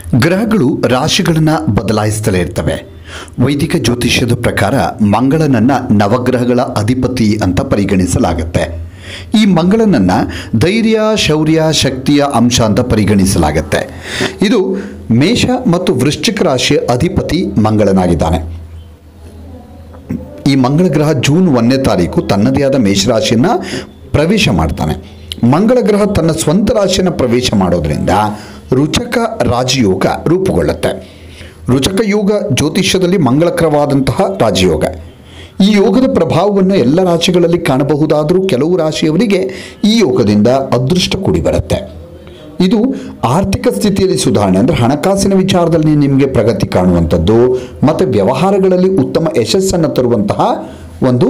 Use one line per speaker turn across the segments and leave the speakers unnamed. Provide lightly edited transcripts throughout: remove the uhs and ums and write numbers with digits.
ಗ್ರಹಗಳು ರಾಶಿಗಳನ್ನು ಬದಲಾಯಿಸುತ್ತಲೇ ಇರ್ತವೆ. ವೈದಿಕ ಜ್ಯೋತಿಷ್ಯದ ಪ್ರಕಾರ ಮಂಗಳನನ್ನು ನವಗ್ರಹಗಳ ಅಧಿಪತಿ ಅಂತ ಪರಿಗಣಿಸಲಾಗುತ್ತೆ. ಈ ಮಂಗಳನನ್ನು ಧೈರ್ಯ, ಶೌರ್ಯ, ಶಕ್ತಿಯ ಅಂಶ ಅಂತ ಪರಿಗಣಿಸಲಾಗುತ್ತೆ. ಇದು ಮೇಷ ಮತ್ತು ವೃಶ್ಚಿಕ ರಾಶಿಯ ಅಧಿಪತಿ ಮಂಗಳನಾಗಿದ್ದಾನೆ. ಈ ಮಂಗಳ ಗ್ರಹ ಜೂನ್ 1ನೇ ತಾರೀಕು ತನ್ನದೇ ಆದ ಮೇಷರಾಶಿಯನ್ನು ಪ್ರವೇಶ ಮಾಡ್ತಾನೆ. ಮಂಗಳ ಗ್ರಹ ತನ್ನ ಸ್ವಂತ ರಾಶಿಯನ್ನು ಪ್ರವೇಶ ಮಾಡೋದ್ರಿಂದ ರುಚಕ ರಾಜಯೋಗ ರೂಪುಗೊಳ್ಳುತ್ತೆ. ರುಚಕ ಯೋಗ ಜ್ಯೋತಿಷ್ಯದಲ್ಲಿ ಮಂಗಳಕರವಾದಂತಹ ರಾಜಯೋಗ. ಈ ಯೋಗದ ಪ್ರಭಾವವನ್ನು ಎಲ್ಲ ರಾಶಿಗಳಲ್ಲಿ ಕಾಣಬಹುದಾದರೂ ಕೆಲವು ರಾಶಿಯವರಿಗೆ ಈ ಯೋಗದಿಂದ ಅದೃಷ್ಟ ಕೂಡಿ ಬರುತ್ತೆ. ಇದು ಆರ್ಥಿಕ ಸ್ಥಿತಿಯಲ್ಲಿ ಸುಧಾರಣೆ, ಅಂದರೆ ಹಣಕಾಸಿನ ವಿಚಾರದಲ್ಲಿ ನಿಮಗೆ ಪ್ರಗತಿ ಕಾಣುವಂಥದ್ದು ಮತ್ತು ವ್ಯವಹಾರಗಳಲ್ಲಿ ಉತ್ತಮ ಯಶಸ್ಸನ್ನು ತರುವಂತಹ ಒಂದು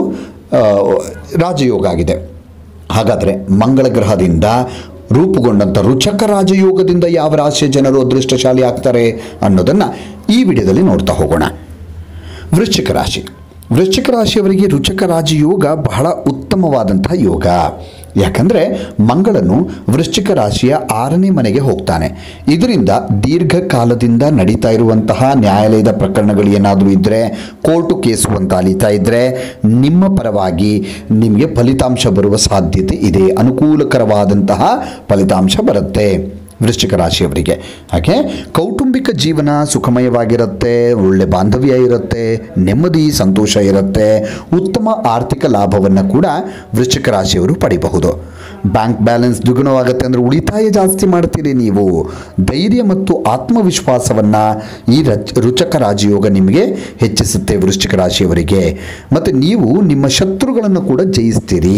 ರಾಜಯೋಗ ಆಗಿದೆ. ಹಾಗಾದರೆ ಮಂಗಳ ಗ್ರಹದಿಂದ ರೂಪುಗೊಂಡಂಥ ರುಚಕ ರಾಜಯೋಗದಿಂದ ಯಾವ ರಾಶಿಯ ಜನರು ಅದೃಷ್ಟಶಾಲಿ ಆಗ್ತಾರೆ ಅನ್ನೋದನ್ನು ಈ ವಿಡಿಯೋದಲ್ಲಿ ನೋಡ್ತಾ ಹೋಗೋಣ. ವೃಶ್ಚಿಕ ರಾಶಿ. ವೃಶ್ಚಿಕ ರಾಶಿಯವರಿಗೆ ರುಚಕ ರಾಜಯೋಗ ಬಹಳ ಉತ್ತಮವಾದಂತಹ ಯೋಗ. ಯಾಕಂದರೆ ಮಂಗಳನು ವೃಶ್ಚಿಕ ರಾಶಿಯ 6ನೇ ಮನೆಗೆ ಹೋಗ್ತಾನೆ. ಇದರಿಂದ ದೀರ್ಘಕಾಲದಿಂದ ನಡೀತಾ ಇರುವಂತಹ ನ್ಯಾಯಾಲಯದ ಪ್ರಕರಣಗಳು ಏನಾದರೂ ಇದ್ದರೆ, ಕೋರ್ಟು ಕೇಸು ಅಂತ ಅಲೀತಾ ಇದ್ದರೆ ನಿಮ್ಮ ಪರವಾಗಿ ನಿಮಗೆ ಫಲಿತಾಂಶ ಬರುವ ಸಾಧ್ಯತೆ ಇದೆ. ಅನುಕೂಲಕರವಾದಂತಹ ಫಲಿತಾಂಶ ಬರುತ್ತೆ ವೃಶ್ಚಿಕ ರಾಶಿಯವರಿಗೆ. ಹಾಗೆ ಕೌಟುಂಬಿಕ ಜೀವನ ಸುಖಮಯವಾಗಿರುತ್ತೆ, ಒಳ್ಳೆ ಬಾಂಧವ್ಯ ಇರುತ್ತೆ, ನೆಮ್ಮದಿ ಸಂತೋಷ ಇರುತ್ತೆ, ಉತ್ತಮ ಆರ್ಥಿಕ ಲಾಭವನ್ನು ಕೂಡ ವೃಶ್ಚಿಕ ರಾಶಿಯವರು ಪಡಿಬಹುದು. ಬ್ಯಾಂಕ್ ಬ್ಯಾಲೆನ್ಸ್ ದ್ವಿಗುಣವಾಗುತ್ತೆ, ಅಂದರೆ ಉಳಿತಾಯ ಜಾಸ್ತಿ ಮಾಡ್ತೀರಿ ನೀವು. ಧೈರ್ಯ ಮತ್ತು ಆತ್ಮವಿಶ್ವಾಸವನ್ನು ಈ ರುಚಕ ರಾಜಯೋಗ ನಿಮಗೆ ಹೆಚ್ಚಿಸುತ್ತೆ ವೃಶ್ಚಿಕ ರಾಶಿಯವರಿಗೆ. ಮತ್ತು ನೀವು ನಿಮ್ಮ ಶತ್ರುಗಳನ್ನು ಕೂಡ ಜಯಿಸ್ತೀರಿ.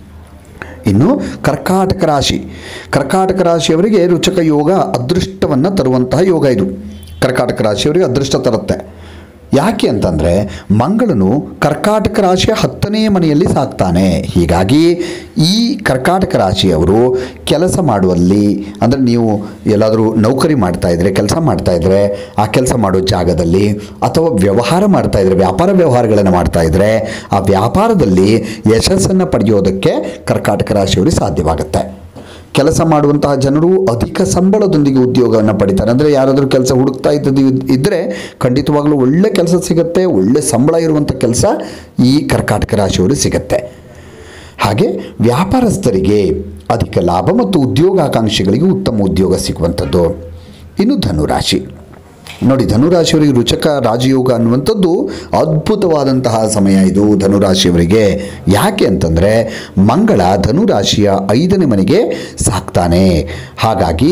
ಇನ್ನು ಕರ್ಕಾಟಕ ರಾಶಿ. ಕರ್ಕಾಟಕ ರಾಶಿಯವರಿಗೆ ರುಚಕ ಯೋಗ ಅದೃಷ್ಟವನ್ನು ತರುವಂತಹ ಯೋಗ ಇದು. ಕರ್ಕಾಟಕ ರಾಶಿಯವರಿಗೆ ಅದೃಷ್ಟ ತರುತ್ತೆ. ಯಾಕೆ ಅಂತಂದರೆ ಮಂಗಳನು ಕರ್ಕಾಟಕ ರಾಶಿಯ 10ನೇ ಮನೆಯಲ್ಲಿ ಸಾಕ್ತಾನೆ. ಹೀಗಾಗಿ ಈ ಕರ್ಕಾಟಕ ರಾಶಿಯವರು ಕೆಲಸ ಮಾಡುವಲ್ಲಿ, ಅಂದರೆ ನೀವು ಎಲ್ಲಾದರೂ ನೌಕರಿ ಮಾಡ್ತಾಯಿದ್ರೆ, ಕೆಲಸ ಮಾಡ್ತಾಯಿದ್ರೆ, ಆ ಕೆಲಸ ಮಾಡೋ ಜಾಗದಲ್ಲಿ ಅಥವಾ ವ್ಯವಹಾರ ಮಾಡ್ತಾಯಿದ್ರೆ, ವ್ಯಾಪಾರ ವ್ಯವಹಾರಗಳನ್ನು ಮಾಡ್ತಾಯಿದ್ರೆ ಆ ವ್ಯಾಪಾರದಲ್ಲಿ ಯಶಸ್ಸನ್ನು ಪಡೆಯೋದಕ್ಕೆ ಕರ್ಕಾಟಕ ರಾಶಿಯವರಿಗೆ ಸಾಧ್ಯವಾಗುತ್ತೆ. ಕೆಲಸ ಮಾಡುವಂತಹ ಜನರು ಅಧಿಕ ಸಂಬಳದೊಂದಿಗೆ ಉದ್ಯೋಗವನ್ನು ಪಡಿತಾರೆ. ಅಂದರೆ ಯಾರಾದರೂ ಕೆಲಸ ಹುಡುಕ್ತಾ ಇದ್ದರೆ ಖಂಡಿತವಾಗಲೂ ಒಳ್ಳೆ ಕೆಲಸ ಸಿಗುತ್ತೆ, ಒಳ್ಳೆ ಸಂಬಳ ಇರುವಂಥ ಕೆಲಸ ಈ ಕರ್ಕಾಟಕ ರಾಶಿಯವರು ಸಿಗುತ್ತೆ. ಹಾಗೆ ವ್ಯಾಪಾರಸ್ಥರಿಗೆ ಅಧಿಕ ಲಾಭ ಮತ್ತು ಉದ್ಯೋಗಾಕಾಂಕ್ಷಿಗಳಿಗೆ ಉತ್ತಮ ಉದ್ಯೋಗ ಸಿಗುವಂಥದ್ದು. ಇನ್ನು ಧನುರಾಶಿ. ನೋಡಿ, ಧನುರಾಶಿಯವರಿಗೆ ರುಚಕ ರಾಜಯೋಗ ಅನ್ನುವಂಥದ್ದು ಅದ್ಭುತವಾದಂತಹ ಸಮಯ ಇದು ಧನುರಾಶಿಯವರಿಗೆ. ಯಾಕೆ ಅಂತಂದರೆ ಮಂಗಳ ಧನುರಾಶಿಯ 5ನೇ ಮನೆಗೆ ಸಾಕ್ತಾನೆ. ಹಾಗಾಗಿ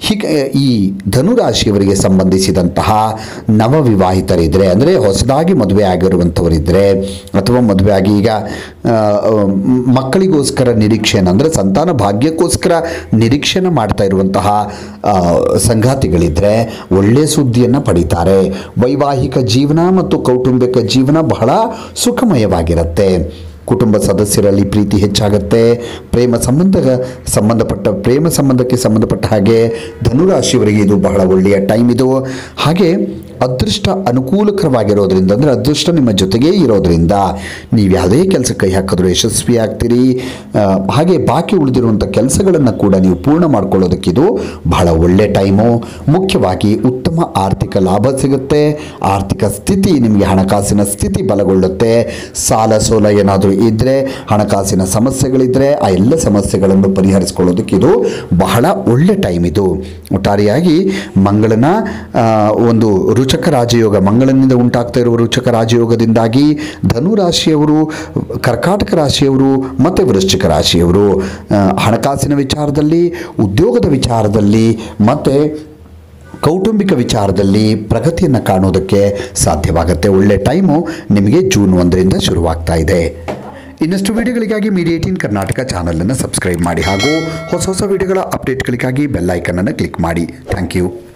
ಈ ಧನುರಾಶಿಯವರಿಗೆ ಸಂಬಂಧಿಸಿದಂತಹ ನವವಿವಾಹಿತರಿದ್ದರೆ, ಅಂದರೆ ಹೊಸದಾಗಿ ಮದುವೆ ಆಗಿರುವಂಥವರಿದ್ದರೆ ಅಥವಾ ಮದುವೆ ಆಗಿ ಈಗ ಮಕ್ಕಳಿಗೋಸ್ಕರ ನಿರೀಕ್ಷೆನ, ಅಂದರೆ ಸಂತಾನ ಭಾಗ್ಯಕ್ಕೋಸ್ಕರ ನಿರೀಕ್ಷೆನ ಮಾಡ್ತಾ ಇರುವಂತಹ ಸಂಗಾತಿಗಳಿದ್ದರೆ ಒಳ್ಳೆಯ ಸುದ್ದಿಯನ್ನು ಪಡೀತಾರೆ. ವೈವಾಹಿಕ ಜೀವನ ಮತ್ತು ಕೌಟುಂಬಿಕ ಜೀವನ ಬಹಳ ಸುಖಮಯವಾಗಿರುತ್ತೆ. ಕುಟುಂಬ ಸದಸ್ಯರಲ್ಲಿ ಪ್ರೀತಿ ಹೆಚ್ಚಾಗುತ್ತೆ. ಪ್ರೇಮ ಸಂಬಂಧಕ್ಕೆ ಸಂಬಂಧಪಟ್ಟ ಹಾಗೆ ಧನುರಾಶಿಯವರಿಗೆ ಇದು ಬಹಳ ಒಳ್ಳೆಯ ಟೈಮ್ ಇದು. ಹಾಗೆ ಅದೃಷ್ಟ ಅನುಕೂಲಕರವಾಗಿರೋದ್ರಿಂದ, ಅಂದರೆ ಅದೃಷ್ಟ ನಿಮ್ಮ ಜೊತೆಗೇ ಇರೋದ್ರಿಂದ ನೀವು ಯಾವುದೇ ಕೆಲಸ ಕೈ ಹಾಕಿದ್ರೂ ಯಶಸ್ವಿ ಆಗ್ತೀರಿ. ಹಾಗೆ ಬಾಕಿ ಉಳಿದಿರುವಂಥ ಕೆಲಸಗಳನ್ನು ಕೂಡ ನೀವು ಪೂರ್ಣ ಮಾಡ್ಕೊಳ್ಳೋದಕ್ಕಿದು ಬಹಳ ಒಳ್ಳೆ ಟೈಮು. ಮುಖ್ಯವಾಗಿ ಉತ್ತಮ ಆರ್ಥಿಕ ಲಾಭ ಸಿಗುತ್ತೆ. ಆರ್ಥಿಕ ಸ್ಥಿತಿ, ನಿಮಗೆ ಹಣಕಾಸಿನ ಸ್ಥಿತಿ ಬಲಗೊಳ್ಳುತ್ತೆ. ಸಾಲ ಸೋಲ ಏನಾದರೂ ಇದ್ದರೆ, ಹಣಕಾಸಿನ ಸಮಸ್ಯೆಗಳಿದ್ದರೆ ಆ ಎಲ್ಲ ಸಮಸ್ಯೆಗಳನ್ನು ಪರಿಹರಿಸ್ಕೊಳ್ಳೋದಕ್ಕಿದು ಬಹಳ ಒಳ್ಳೆ ಟೈಮ್ ಇದು. ಒಟ್ಟಾರೆಯಾಗಿ ಮಂಗಳನ ಒಂದು ರುಚಕ ರಾಜಯೋಗ, ಮಂಗಳನಿಂದ ಉಂಟಾಗ್ತಾ ಇರುವ ರುಚಕ ರಾಜಯೋಗದಿಂದಾಗಿ ಧನುರಾಶಿಯವರು, ಕರ್ಕಾಟಕ ರಾಶಿಯವರು ಮತ್ತು ವೃಶ್ಚಿಕ ರಾಶಿಯವರು ಹಣಕಾಸಿನ ವಿಚಾರದಲ್ಲಿ, ಉದ್ಯೋಗದ ವಿಚಾರದಲ್ಲಿ ಮತ್ತು ಕೌಟುಂಬಿಕ ವಿಚಾರದಲ್ಲಿ ಪ್ರಗತಿಯನ್ನು ಕಾಣೋದಕ್ಕೆ ಸಾಧ್ಯವಾಗುತ್ತೆ. ಒಳ್ಳೆ ಟೈಮು ನಿಮಗೆ ಜೂನ್ 1ರಿಂದ ಶುರುವಾಗ್ತಾ ಇದೆ. ಇನ್ನಷ್ಟು ವಿಡಿಯೋಗಳಿಗಾಗಿ ಮೀಡಿಯಾ 18 ಕರ್ನಾಟಕ ಚಾನಲನ್ನು ಸಬ್ಸ್ಕ್ರೈಬ್ ಮಾಡಿ ಹಾಗೂ ಹೊಸ ವಿಡಿಯೋಗಳ ಅಪ್ಡೇಟ್ಗಳಿಗಾಗಿ ಬೆಲ್ ಐಕನನ್ನು ಕ್ಲಿಕ್ ಮಾಡಿ. Thank you.